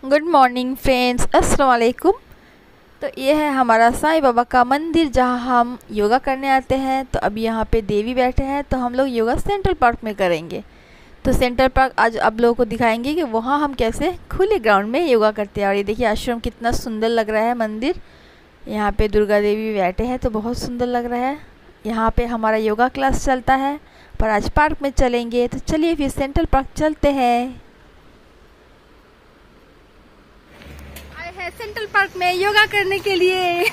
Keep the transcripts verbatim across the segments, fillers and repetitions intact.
Good morning friends, अस्सलाम वालेकुम। तो ये है हमारा साईं बाबा का मंदिर जहाँ हम योगा करने आते हैं। तो अभी यहाँ पे देवी बैठे हैं, तो हम लोग योगा सेंट्रल पार्क में करेंगे। तो सेंट्रल पार्क आज आप लोगों को दिखाएंगे कि वहाँ हम कैसे खुले ग्राउंड में योगा करते हैं। और ये देखिए आश्रम कितना सुंदर लग रहा है मंदिर। यहाँ पे दुर्गा देवी बैठे हैं तो बहुत सुंदर लग रहा है। यहाँ पे हमारा योगा क्लास चलता है, पर आज पार्क में चलेंगे। तो चलिए फिर सेंट्रल पार्क चलते हैं। है सेंट्रल पार्क में योगा करने के लिए।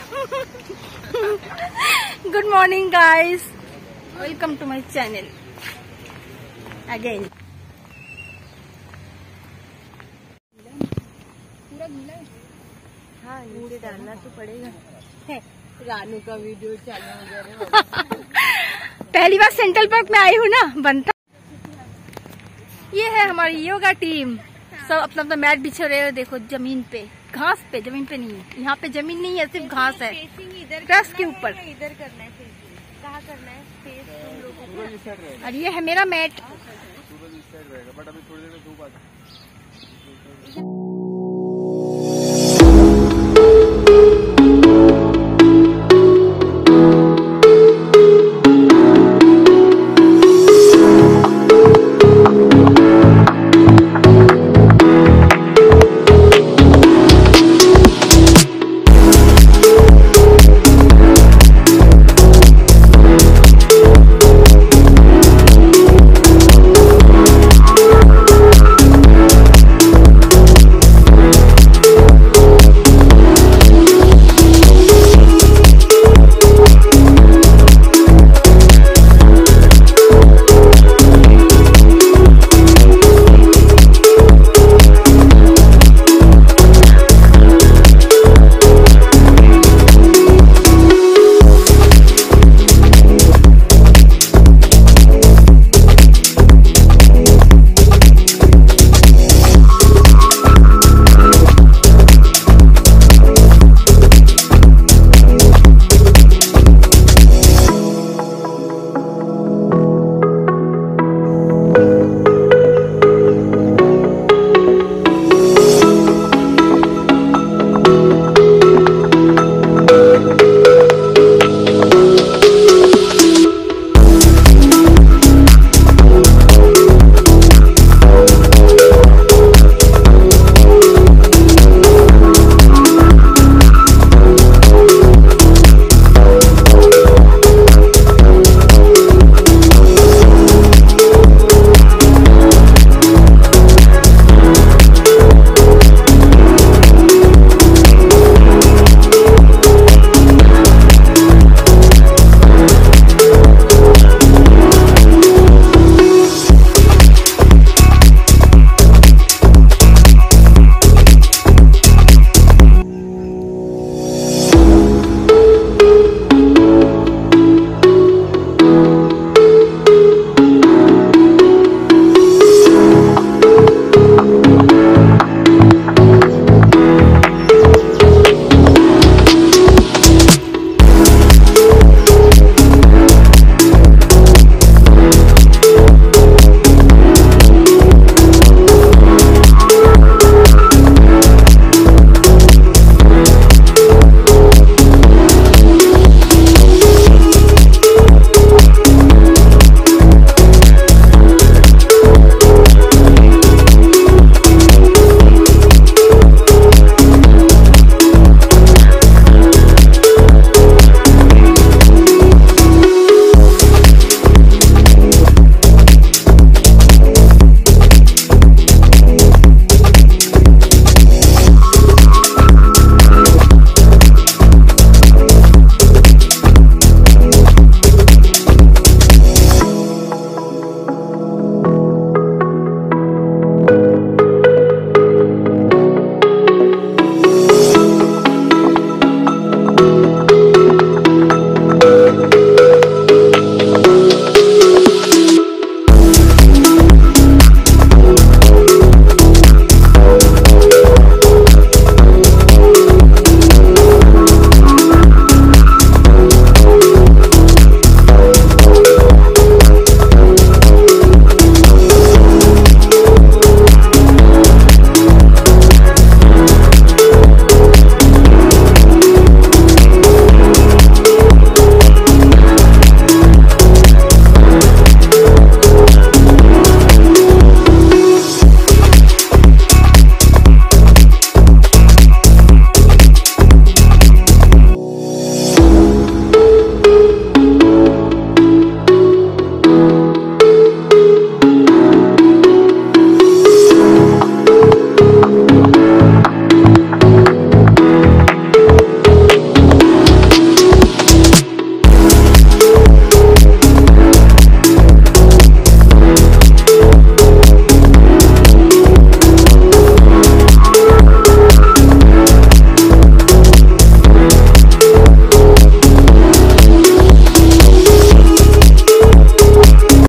Good morning guys, welcome to my channel again. पूरा गीला है। हाँ, नीचे डालना तो पड़ेगा। रानू का वीडियो चालू हो गया। पहली बार सेंट्रल पार्क में आई हूँ ना, बनता। ये है हमारी योगा टीम, सब अपना अपना मैट बिछा रहे हो। देखो जमीन पे, घास पे, जमीन पे नहीं है। यहाँ पे जमीन नहीं है, सिर्फ घास है। क्रश के ऊपर इधर करना है, कहाँ करना है? फेस तुम लोगों को। और ये है मेरा मैट। बट अभी थोड़ी देर में धूप आ